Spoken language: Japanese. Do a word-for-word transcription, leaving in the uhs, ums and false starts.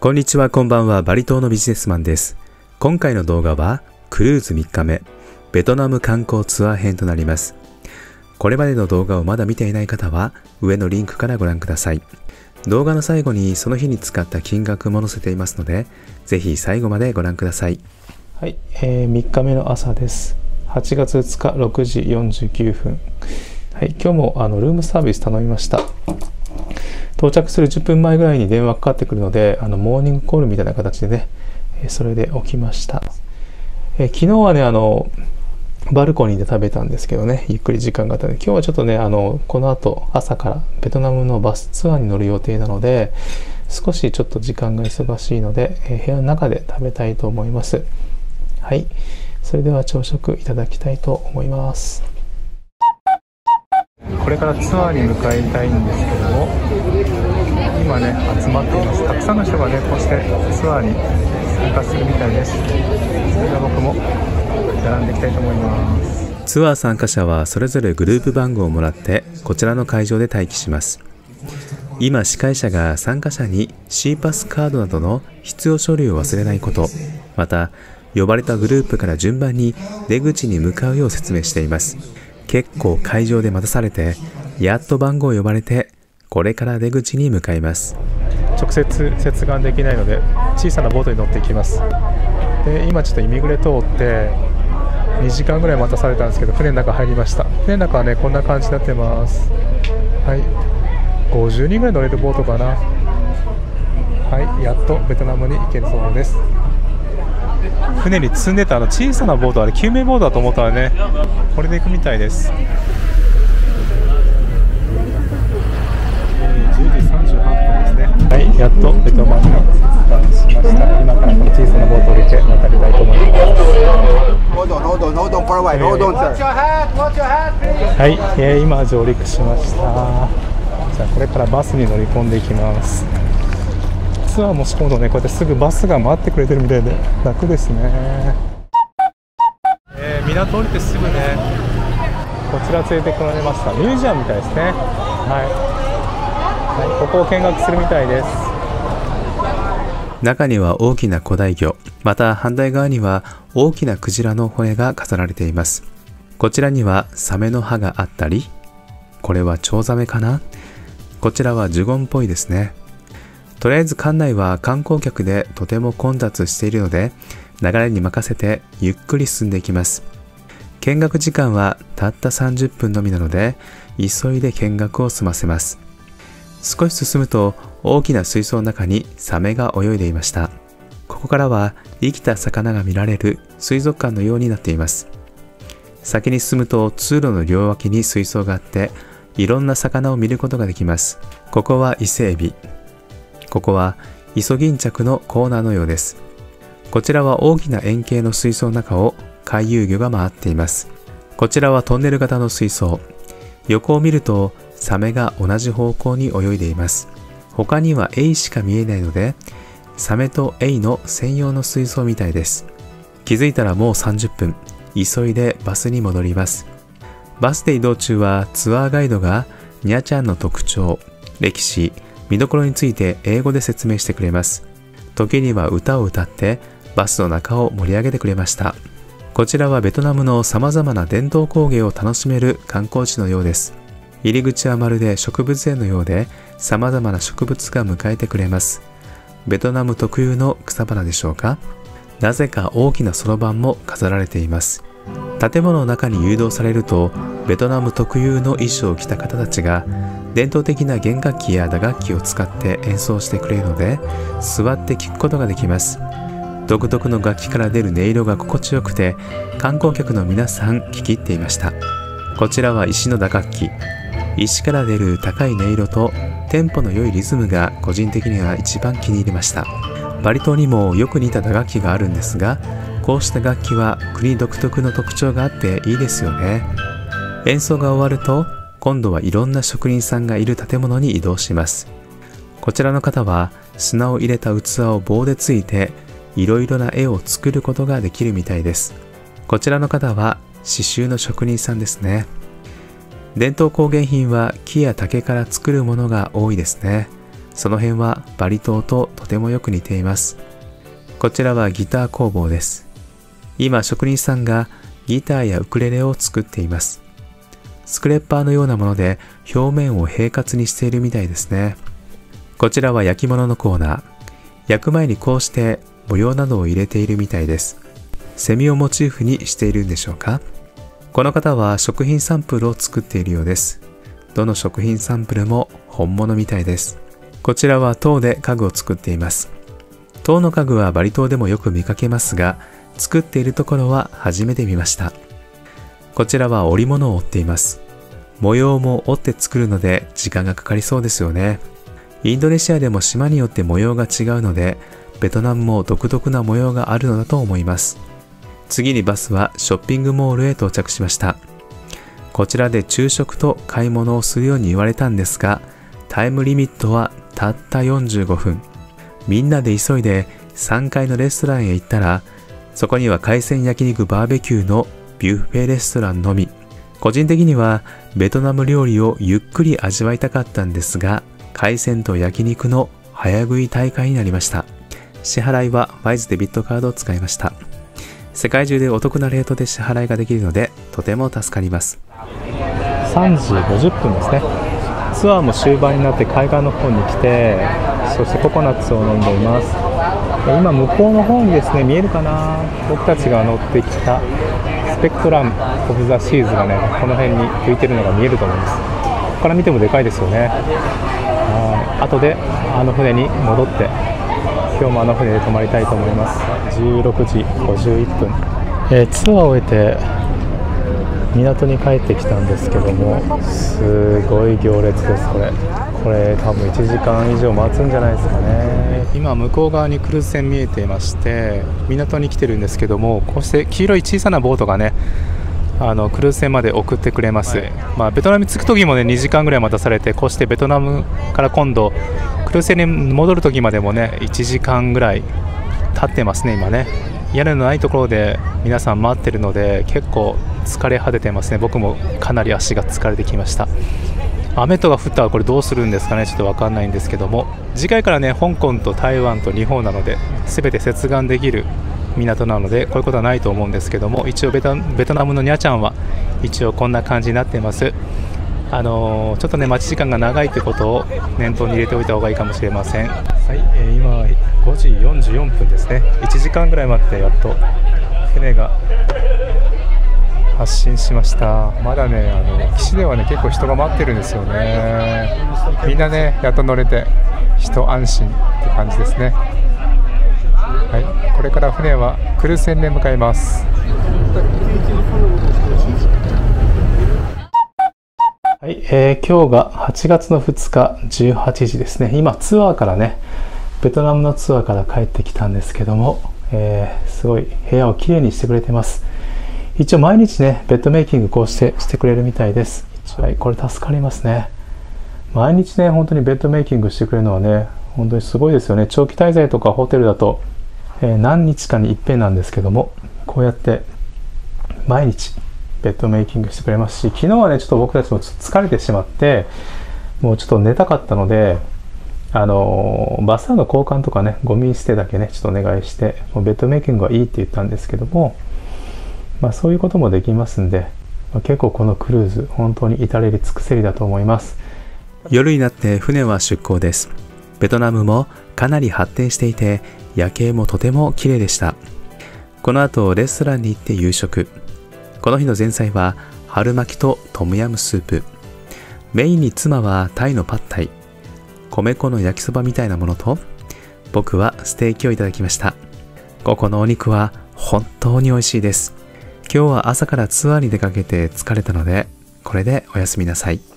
こんにちは、こんばんは。バリ島のビジネスマンです。今回の動画はクルーズみっかめベトナム観光ツアー編となります。これまでの動画をまだ見ていない方は上のリンクからご覧ください。動画の最後にその日に使った金額も載せていますので、ぜひ最後までご覧ください。 はい、えー、みっかめの朝です。はちがつふつかろくじよんじゅうきゅうふん。はい、今日もあのルームサービス頼みました。到着するじゅっぷんまえぐらいに電話かかってくるので、あのモーニングコールみたいな形でね、それで起きました。え昨日はね、あのバルコニーで食べたんですけどね、ゆっくり時間があったので、今日はちょっとね、あのこの後朝からベトナムのバスツアーに乗る予定なので、少しちょっと時間が忙しいので、え部屋の中で食べたいと思います。はい、それでは朝食いただきたいと思います。これからツアーに向かいたいんですけども、今ね集まっています。たくさんの人がねこうしてツアーに参加するみたいです。それでは僕も並んでいきたいと思います。 ツアー参加者はそれぞれグループ番号をもらってこちらの会場で待機します。今司会者が参加者に C パスカードなどの必要書類を忘れないこと、また呼ばれたグループから順番に出口に向かうよう説明しています。結構会場で待たされて、やっと番号を呼ばれて、これから出口に向かいます。 直接接岸できないので、小さなボートに乗っていきます。で、今ちょっとイミグレ通ってにじかんぐらい待たされたんですけど、船の中入りました。船の中はねこんな感じになってます。はい、ごじゅうにんぐらい乗れるボートかな。はい、やっとベトナムに行けるそうです。船に積んでたあの小さなボート、あれ救命ボートだと思ったらね、これで行くみたいです。じゅうじさんじゅうはっぷんですね。はい、やっとベトナムに帰還しました。今からこの小さなボートを降りて渡りたいと思います。はい、えー、今上陸しました。じゃあこれからバスに乗り込んでいきます。ツアーもし込むとね、こうやってすぐバスが待ってくれてるみたいで楽ですね。えー、港降りてすぐね、こちら連れてこられました。ミュージアムみたいですね。はい、はい、ここを見学するみたいです。 中には大きな古代魚、また反対側には大きなクジラの骨が飾られています。こちらにはサメの歯があったり、これはチョウザメかな、こちらはジュゴンっぽいですね。とりあえず館内は観光客でとても混雑しているので、流れに任せてゆっくり進んでいきます。見学時間はたったさんじゅっぷんのみなので、急いで見学を済ませます。少し進むと大きな水槽の中にサメが泳いでいました。ここからは生きた魚が見られる水族館のようになっています。先に進むと通路の両脇に水槽があって、いろんな魚を見ることができます。ここは伊勢エビ、ここはイソギンチャクのコーナーのようです。こちらは大きな円形の水槽の中を回遊魚が回っています。こちらはトンネル型の水槽。横を見るとサメが同じ方向に泳いでいます。他にはエイしか見えないので、サメとエイの専用の水槽みたいです。気づいたらもうさんじゅっぷん。急いでバスに戻ります。バスで移動中はツアーガイドがニャチャンの特徴、歴史、見どころについて英語で説明してくれます。時には歌を歌ってバスの中を盛り上げてくれました。こちらはベトナムの様々な伝統工芸を楽しめる観光地のようです。入り口はまるで植物園のようで、様々な植物が迎えてくれます。ベトナム特有の草花でしょうか。なぜか大きなそろばんも飾られています。建物の中に誘導されると、ベトナム特有の衣装を着た方たちが伝統的な弦楽器や打楽器を使って演奏してくれるので、座って聴くことができます。独特の楽器から出る音色が心地よくて、観光客の皆さん聴き入っていました。こちらは石の打楽器。石から出る高い音色とテンポの良いリズムが個人的には一番気に入りました。バリ島にもよく似た打楽器があるんですが、こうした楽器は国独特の特徴があっていいですよね。演奏が終わると、今度はいろんな職人さんがいる建物に移動します。こちらの方は砂を入れた器を棒でついて、いろいろな絵を作ることができるみたいです。こちらの方は刺繍の職人さんですね。伝統工芸品は木や竹から作るものが多いですね。 その辺はバリ島ととてもよく似ています。こちらはギター工房です。今職人さんがギターやウクレレを作っています。スクレッパーのようなもので表面を平滑にしているみたいですね。こちらは焼き物のコーナー。焼く前にこうして模様などを入れているみたいです。セミをモチーフにしているんでしょうか。この方は食品サンプルを作っているようです。どの食品サンプルも本物みたいです。こちらは籐で家具を作っています。籐の家具はバリ島でもよく見かけますが、作っているところは初めて見ました。こちらは織物を織っています。模様も織って作るので時間がかかりそうですよね。インドネシアでも島によって模様が違うので、ベトナムも独特な模様があるのだと思います。次にバスはショッピングモールへ到着しました。こちらで昼食と買い物をするように言われたんですが、タイムリミットはたったよんじゅうごふん。みんなで急いでさんがいのレストランへ行ったら、そこには海鮮焼肉バーベキューのビュッフェレストランのみ。個人的にはベトナム料理をゆっくり味わいたかったんですが、海鮮と焼肉の早食い大会になりました。支払いはワイズデビットカードを使いました。世界中でお得なレートで支払いができるのでとても助かります。 さんじごじゅっぷんですね。ツアーも終盤になって海岸の方に来て、そしてココナッツを飲んでいます。今向こうの方にですね、見えるかな、僕たちが乗ってきたスペクトラム・オブ・ザ・シーズがね、この辺に浮いてるのが見えると思います。ここから見てもでかいですよね。はい、後であの船に戻って今日もあの船で泊まりたいと思います。じゅうろくじごじゅういっぷん、えー、ツアーを終えて港に帰ってきたんですけども、すごい行列です。これこれ多分いちじかん以上待つんじゃないですかね。今向こう側にクルーズ船見えていまして、港に来てるんですけども、こうして黄色い小さなボートがね、あのクルーズ船まで送ってくれます、はい。まあ、ベトナムに着く時もねにじかんぐらい待たされて、こうしてベトナムから今度クルーズ船に戻る時までもねいちじかんぐらい経ってますね。今ね屋根のないところで皆さん待ってるので結構疲れ果ててますね。僕もかなり足が疲れてきました。雨とか降ったらこれどうするんですかね、ちょっと分かんないんですけども、次回からね香港と台湾と日本なので全て接岸できる港なのでこういうことはないと思うんですけども、一応ベト、ベトナムのニャチャンは一応こんな感じになっています。あのー、ちょっとね待ち時間が長いということを念頭に入れておいた方がいいかもしれません。はい、えー、今ごじよんじゅうよんぷんですね。いちじかんぐらい待ってやっと船が発進しました。まだねあの岸ではね結構人が待ってるんですよね。みんなねやっと乗れて一安心って感じですね。はい、これから船はクルーズ船で向かいます。はい、えー、今日がはちがつのふつかじゅうはちじですね。今ツアーからねベトナムのツアーから帰ってきたんですけども、えー、すごい部屋をきれいにしてくれてます。一応毎日ねベッドメイキングこうしてしてくれるみたいです。はい、これ助かりますね。毎日ね本当にベッドメイキングしてくれるのはね本当にすごいですよね。長期滞在とかホテルだと、えー、何日かに一遍なんですけども、こうやって毎日ベッドメイキングしてくれますし、昨日はねちょっと僕たちもちょっと疲れてしまってもうちょっと寝たかったので、あのー、バスタオルの交換とかねゴミ捨てだけねちょっとお願いして、もうベッドメイキングはいいって言ったんですけども、まあ、そういうこともできますんで、まあ、結構このクルーズ本当に至れり尽くせりだと思います。 夜になって船は出港です。ベトナムもかなり発展していて夜景もとても綺麗でした。この後レストランに行って夕食。この日の前菜は春巻きとトムヤムスープ。メインに妻はタイのパッタイ、米粉の焼きそばみたいなものと、僕はステーキをいただきました。ここのお肉は本当に美味しいです。今日は朝からツアーに出かけて疲れたので、これでおやすみなさい。